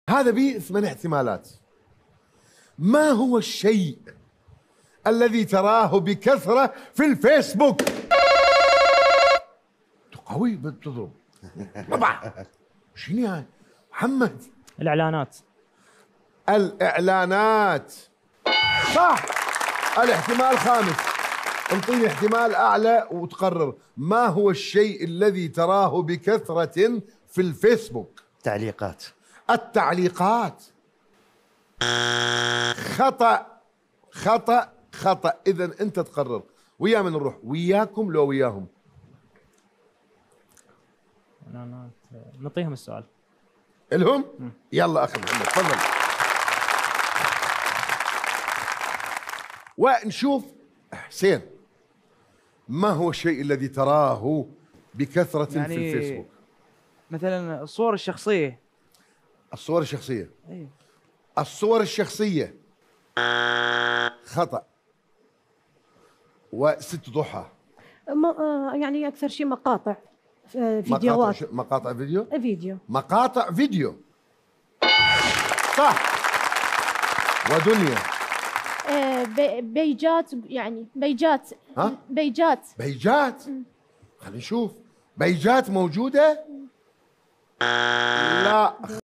هذا به 8 احتمالات. ما هو الشيء الذي تراه بكثرة في الفيسبوك؟ قوي بتضرب طبعا. شنو هاي محمد؟ الإعلانات. الإعلانات صح. الاحتمال الخامس، انطيني احتمال أعلى وتقرر. ما هو الشيء الذي تراه بكثرة في الفيسبوك؟ تعليقات. التعليقات. خطأ خطأ خطأ. إذا أنت تقرر ويا من نروح، وياكم لو وياهم؟ إعلانات. نعطيهم السؤال. الهم؟ يلا أخي محمد تفضل. ونشوف حسين، ما هو الشيء الذي تراه بكثرة يعني في الفيسبوك؟ مثلا الصور الشخصية. الصور الشخصية. أيوه. الصور الشخصية خطأ. وست ضحى. يعني أكثر شيء مقاطع فيديوهات. مقاطع فيديو. مقاطع فيديو. صح. ودنيا. بيجات، يعني بيجات. ها؟ بيجات. خلينا نشوف. بيجات موجودة؟ لا.